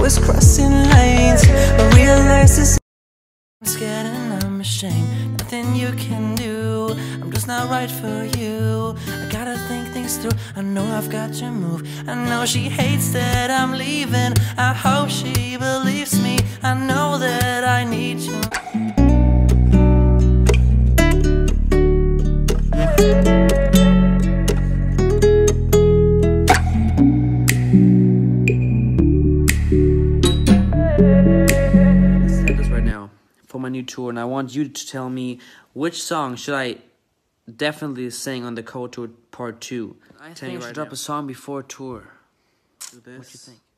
was crossing lanes. I realized this. I'm scared and I'm ashamed. Nothing you can do. I'm just not right for you. I gotta think things through. I know I've got to move. I know she hates that I'm leaving. I hope she believes me. I know that I need you. For my new tour, and I want you to tell me which song should I definitely sing on the Cold Tour Part 2. I think I should drop a song before tour. Do this. What do you think?